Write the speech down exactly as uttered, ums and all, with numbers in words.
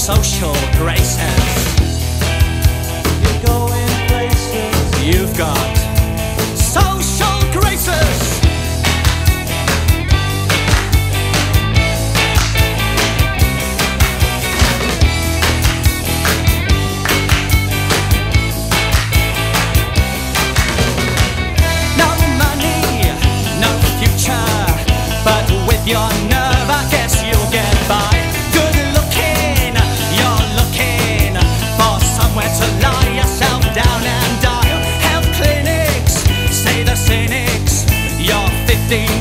social graces. You're going places. You've got social graces. No money, no future, but with your nerve I guess you'll get by. Good looking, you're looking for somewhere to lie yourself down and die. Health clinics, say the cynics, you're fifty